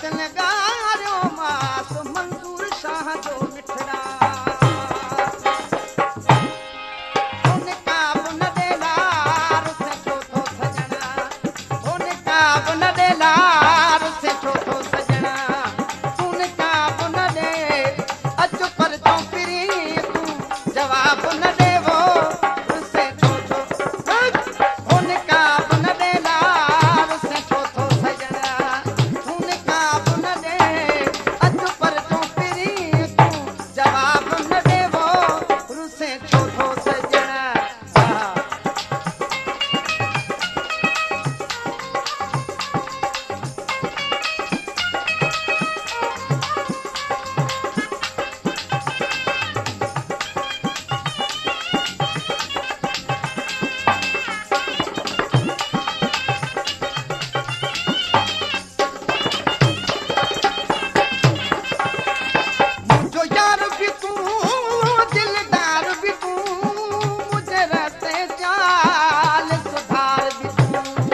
लॻारियो मास मंज़ूर शाह जो मिठड़ा हुन का बि न ॾे लार से छो थो सॼणा हुन का बि न ॾे लार से छो थो सॼणा हुन का बि न ॾे अचु पर जो फिरी तूं जवाब न ॾेवो से छो थो हुन का बि न ॾे लार से छो थो सॼणा हुन का बि न ॾे अचु पर जो फिरी तूं जवाब न ॾेवो से छो थो सॼणा मुझो यार भी तू दिलदार भी तू मुझे रहते चाल सुधार भी तू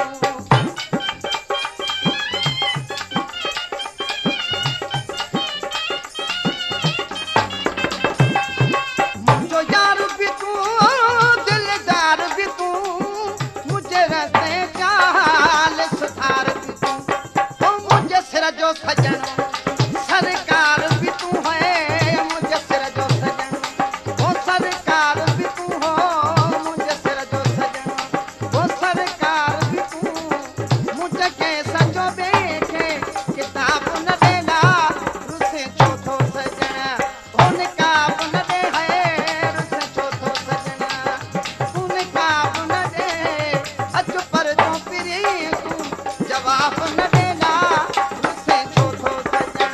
मुझो यार भी तू दिलदार भी तू मुझे रहते चाल सुधार भी तू ओ मुझे सिर जो सजन सरकार भी तू है मुझे सिर जो सजन वो सरकार भी तू हो मुझे सिर जो सजन वो सरकार भी तू मुझे कैसा जो बैठे किताब न देला रुसे छो थो सजन हुन का बि न दे है रुसे छो थो सजन हुन का बि न दे अचु पर जो फिरी तू जवाब न देला रुसे छो थो सजन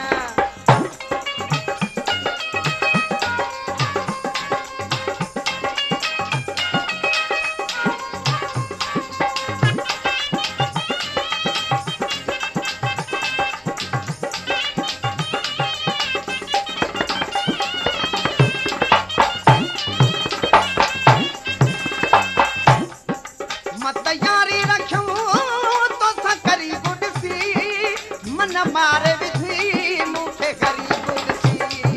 मत यारी रखूं तो सा करीब ॾिसी मन मारे विझी मूंखे ग़रीब ॾिसी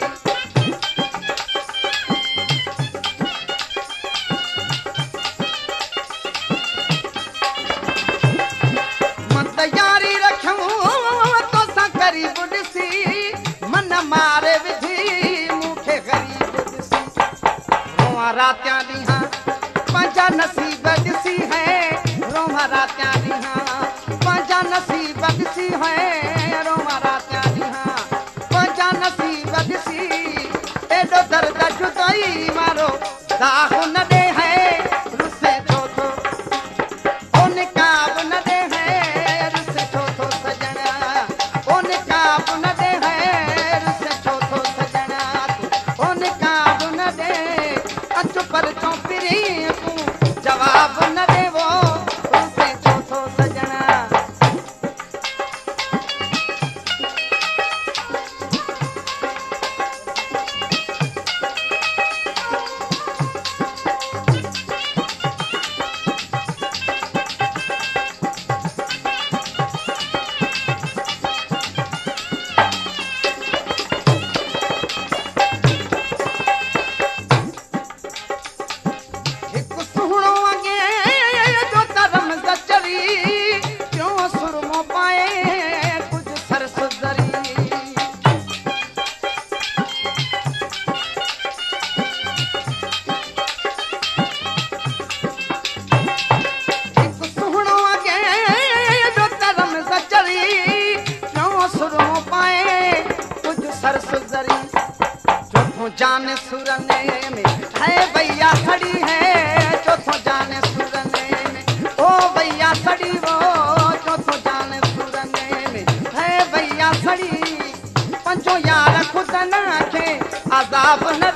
मत यारी रखूं तो सा करीब ॾिसी मन मारे विझी मूंखे ग़रीब ॾिसी रोआ रातियां ॾींहं पंहिंजा नसीब ॾिसी है रोमा रातियां ॾींहं पंहिंजा नसीब ॾिसी है रोमा रातियां ॾींहं पंहिंजा नसीब ॾिसी एॾो दर्द जुदाई वारो दाह न ॾे है रुसे छो थो हुन का बि न ॾे है रुसे छो थो सॼणा हुन का बि न ॾे है रुसे छो थो सॼणा हुन का बि न ॾे अचु पर चो फिरी तूं जवाब न ॾेवो रुसे छो थो सॼणा हिकु सुहिणो अॻे जो तरम गचरी क्यों सुरमो पाए कुझु सरस ज़री हिकु सुहिणो अॻे जो तरम गचरी क्यों सुरमो पाए कुझु सरस ज़री चौथों जान सुरने में है भैया खड़ी है चौथों जान सुरने में ओ भैया सड़ी वो चौथों जान सुरने में है भैया सड़ी पंजो यार खुद न खे अज़ाब न